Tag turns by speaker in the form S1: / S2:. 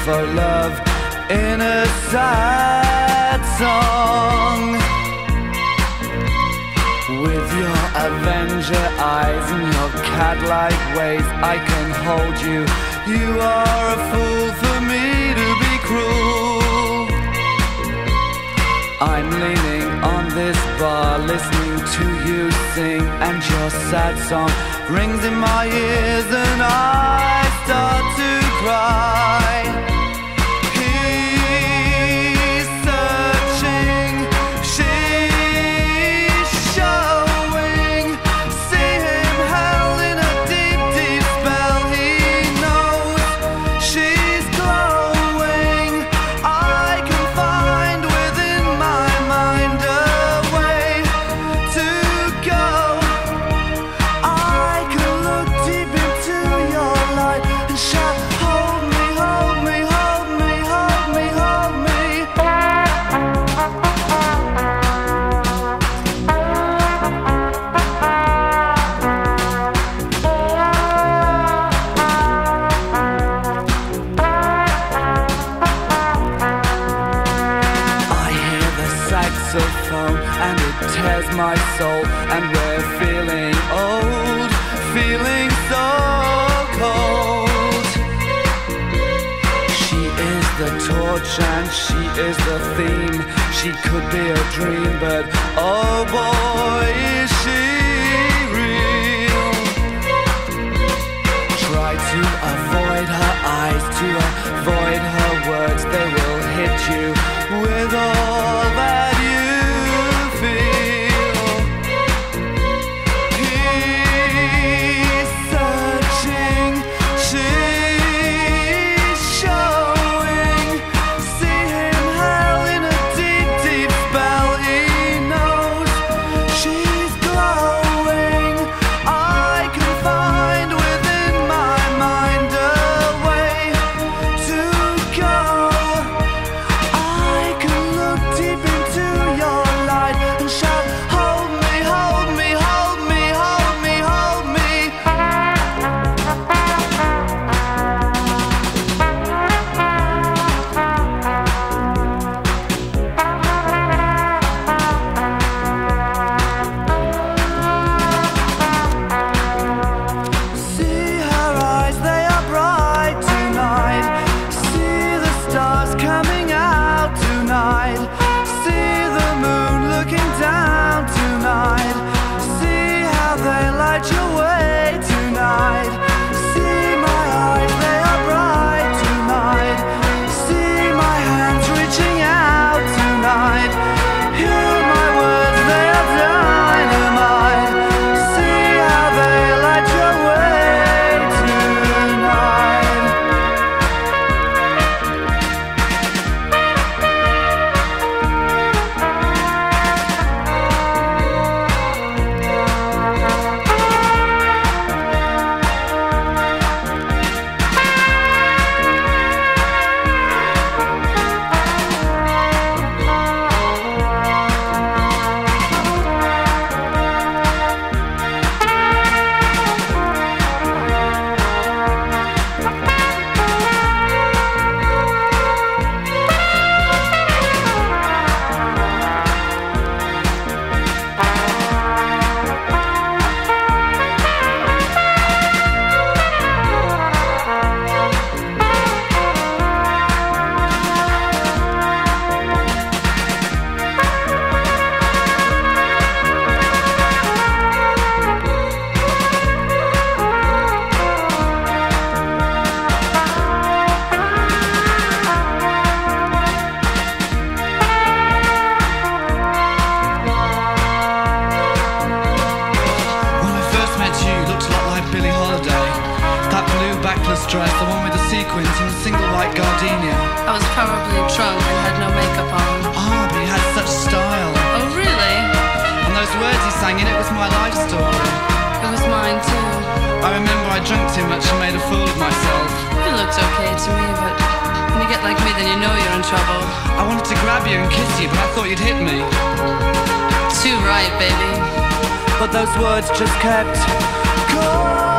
S1: for love in a sad song. With your avenger eyes and your cat-like ways, I can hold you. You are a fool for me to be cruel. I'm leaning on this bar, listening to you sing, and your sad song rings in my ears, and I start to cry. He's searching, she's showing. See him held in a deep, deep spell. He knows she's glowing. I can find within my mind a way to go. I can look deep into your light and shout, hold me, hold me, hold me, hold me, hold me. I hear the saxophone and it tears my soul, and we're feeling old, feeling so cold. She is the torch and she is the theme. She could be a dream, but oh boy, is she real. Try to avoid her eyes, to avoid her words. They will hit you with all that you feel. He's searching, she's showing. See him held in a deep, deep spell. He knows she's glowing. I can find within my mind a way to go. I can look deep into your light and shout, hold me, hold me, hold me, hold me, hold me. See her eyes, they are bright tonight. See the stars coming out tonight. See the moon looking down tonight. See how they light your way tonight. See my eyes, they are bright tonight. See my hands reaching out tonight. Hear my words, they are dynamite. See how they light your way tonight. Dress, the one with the sequins and the single white gardenia.
S2: I was probably drunk and had no makeup on.
S1: Ah, but he had such style.
S2: Oh, really?
S1: And those words he sang in it was my life story.
S2: It was mine too.
S1: I remember I drank too much and made a fool of myself.
S2: You looked okay to me, but when you get like me, then you know you're in trouble.
S1: I wanted to grab you and kiss you, but I thought you'd hit me.
S2: Too right, baby.
S1: But those words just kept going.